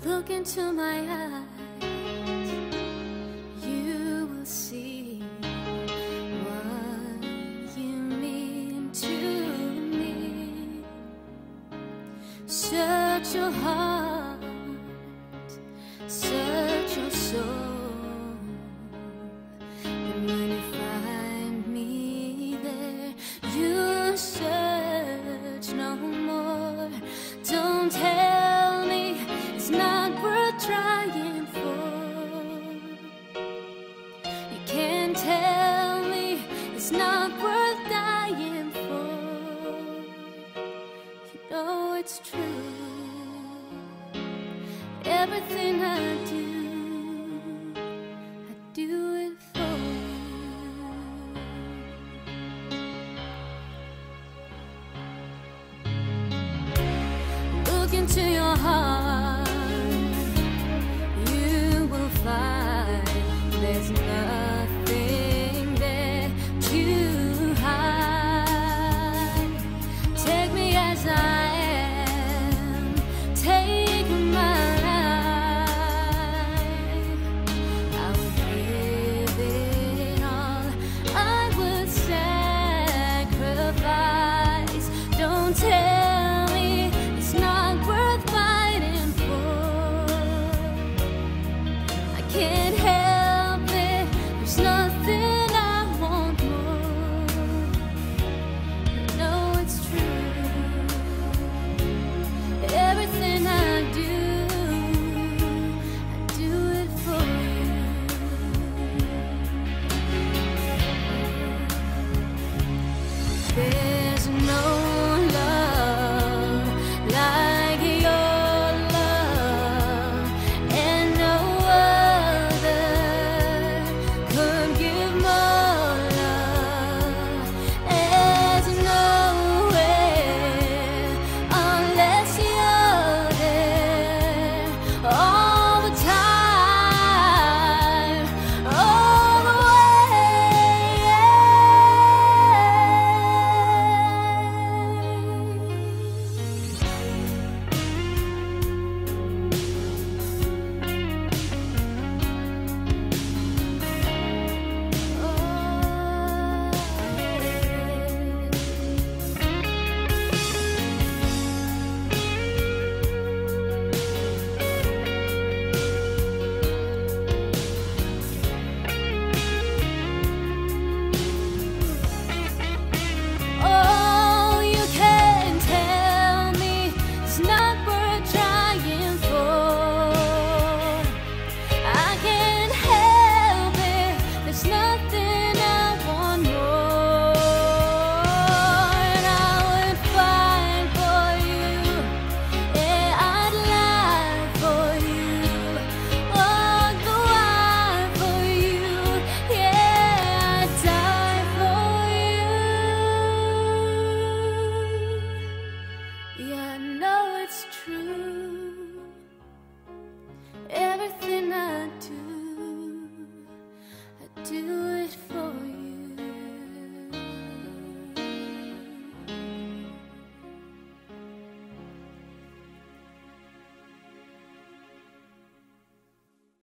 Look into my eyes, you will see what you mean to me. Search your heart, search your soul, and when you find me there, you search no more. Don't tell me it's not worth trying for. You can't tell me it's not worth dying for. You know it's true. Everything I do it for you. Look into your heart.